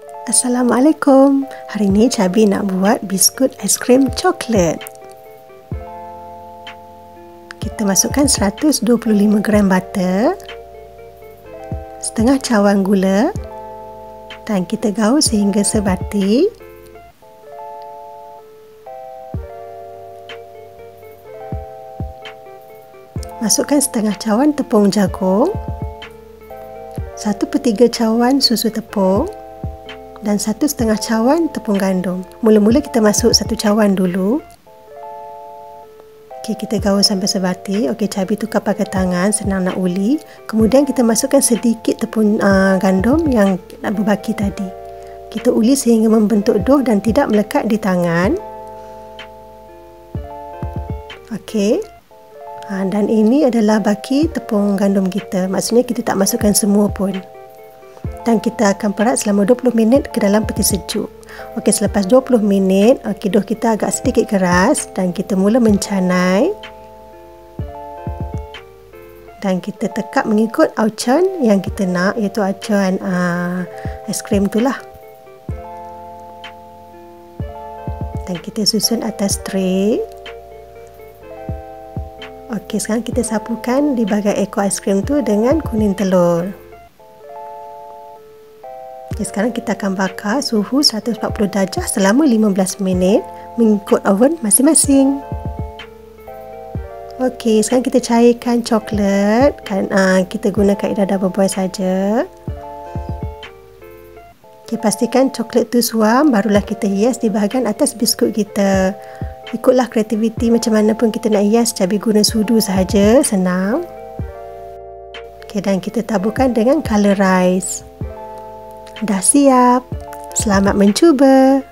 Assalamualaikum. Hari ni Cabi nak buat biskut aiskrim coklat. Kita masukkan 125 gram butter, setengah cawan gula dan kita gaul sehingga sebati. Masukkan setengah cawan tepung jagung, 1/3 cawan susu tepung dan 1/2 cawan tepung gandum. Mula-mula kita masuk 1 cawan dulu. Okey, kita gaul sampai sebati. Okey, Cabi tukar pakai tangan, senang nak uli. Kemudian kita masukkan sedikit tepung gandum yang nak berbaki tadi. Kita uli sehingga membentuk dough dan tidak melekat di tangan. Okey. Dan ini adalah baki tepung gandum kita. Maksudnya kita tak masukkan semua pun. Dan kita akan perat selama 20 minit ke dalam peti sejuk. Okey, selepas 20 minit, okey, dough kita agak sedikit keras dan kita mula mencanai. Dan kita tekap mengikut aucan yang kita nak, iaitu aucan aiskrim itulah. Dan kita susun atas tray. Okey, sekarang kita sapukan di bahagian ekor aiskrim tu dengan kuning telur. Okey, sekarang kita akan bakar suhu 140 darjah selama 15 minit mengikut oven masing-masing. Okey, sekarang kita cairkan coklat. Kita guna kaedah double boil saja. Okey, pastikan coklat tu suam, barulah kita hias di bahagian atas biskut kita. Ikutlah kreativiti macam mana pun kita nak hias. Cabi guna sudu sahaja, senang. Okey, dan kita taburkan dengan color rice. Dah siap. Selamat mencuba.